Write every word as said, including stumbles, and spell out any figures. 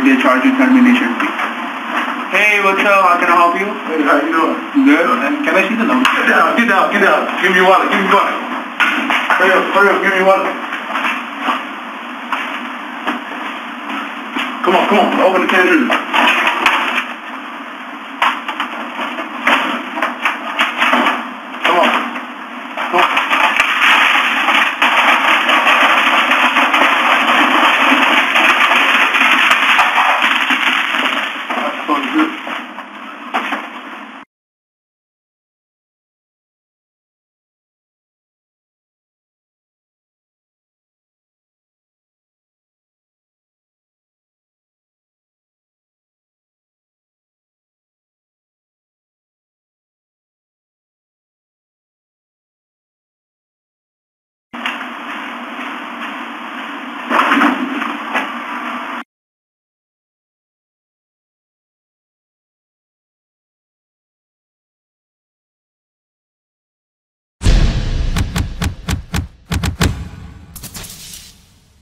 they charge you termination fee. Hey, what's up? How can I help you? Hey, how you doing? Good. And can I see the number? Get down, get down, get down. Give me your wallet, give me your wallet. Hurry up, hurry up, give me your wallet. Come on, come on, open the cash register.